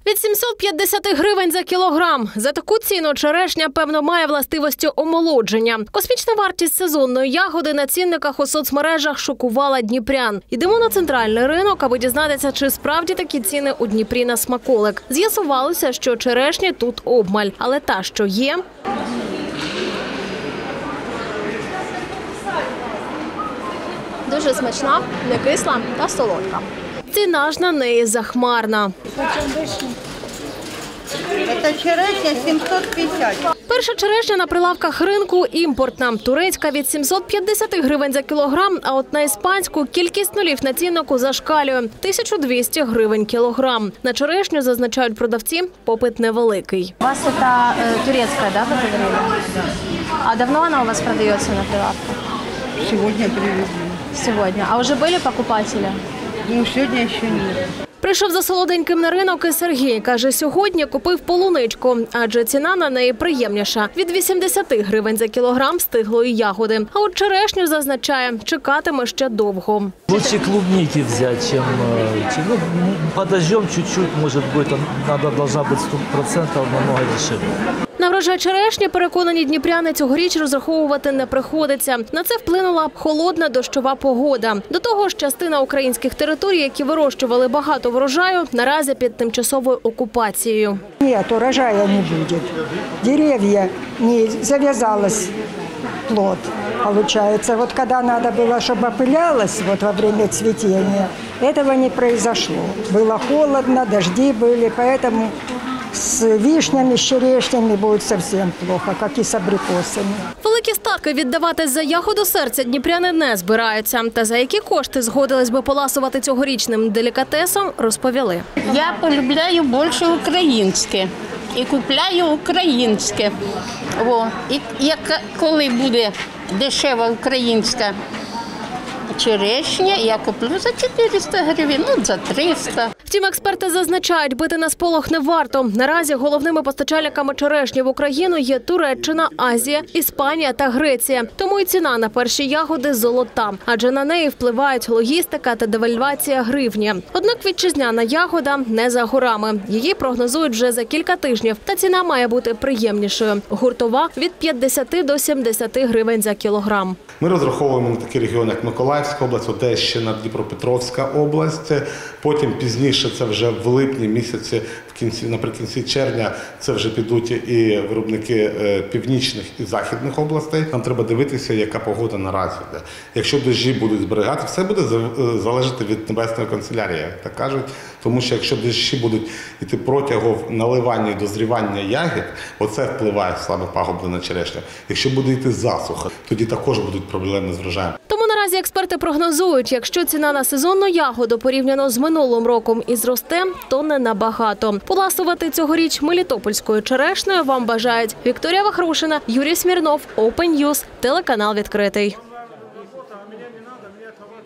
Від 750 гривень за кілограм. За таку ціну черешня, певно, має властивості омолодження. Космічна вартість сезонної ягоди на цінниках у соцмережах шокувала дніпрян. Йдемо на центральний ринок, аби дізнатися, чи справді такі ціни у Дніпрі на смаколик. З'ясувалося, що черешні тут обмаль, але та, що є... Дуже смачна, не кисла та солодка. Ціна ж на неї захмарна. Це черешня 750. Перша черешня на прилавках ринку імпортна. Турецька від 750 гривень за кілограм, а от на іспанську кількість нулів на ціннику зашкалює – 1200 гривень кілограм. На черешню, зазначають продавці, попит невеликий. У вас це турецька, да, ви говорили? А давно вона у вас продається на прилавках? Сьогодні привезли. Сьогодні. А вже були покупателі? Ну, сьогодні ще ні. Прийшов за солоденьким на ринок і Сергій. Каже, сьогодні купив полуничку, адже ціна на неї приємніша – від 80 гривень за кілограм стиглої ягоди. А от черешню, зазначає, чекатиме ще довго. Лучше клубники взять, чем подождем чуть-чуть, может быть, должна быть 100% намного дешевле. На врожай черешні, переконані дніпряни, цьогоріч розраховувати не приходиться. На це вплинула холодна дощова погода. До того ж, частина українських територій, які вирощували багато врожаю, наразі під тимчасовою окупацією. Ні, урожаю не буде. Дерев'я не зав'язалось плод, получается. Вот когда надо было, чтобы опылялось вот во время цветения, этого не произошло. Было холодно, дожди были, поэтому с вишнями, с черешнями будет совсем плохо, как и с абрикосами. Великі статки віддаватись за ягоду серця дніпряни не збираються. Та за які кошти згодились би поласувати цьогорічним делікатесом, розповіли. Я полюбляю більше українське і купляю українське. І коли буде дешева українська черешня, я куплю за 400 гривень, за 300. Втім, експерти зазначають, бити на сполох не варто. Наразі головними постачальниками черешні в Україну є Туреччина, Азія, Іспанія та Греція. Тому і ціна на перші ягоди золота, адже на неї впливають логістика та девальвація гривні. Однак вітчизняна ягода не за горами. Її прогнозують вже за кілька тижнів, та ціна має бути приємнішою. Гуртова – від 50 до 70 гривень за кілограм. Ми розраховуємо на такі регіони, як Миколаївська область, Одещина, Дніпропетровська область. Потім пізніше, це вже в липні місяці, наприкінці червня, це вже підуть і виробники північних і західних областей. Нам треба дивитися, яка погода наразі. Якщо дощі будуть зберігати, все буде залежати від небесної канцелярії, як так кажуть. Тому що якщо дощі будуть йти протягом наливання і дозрівання ягід, оце впливає саме пагубно на черешню. Якщо буде йти засуха, тоді також будуть проблеми з врожаєм. Тому наразі експерти прогнозують, якщо ціна на сезонну ягоду порівняно з минулим роком і зросте, то не набагато. Поласувати цьогоріч мелітопольською черешнею вам бажають Вікторія Вахрушина, Юрій Смірнов, Open News, телеканал «Відкритий».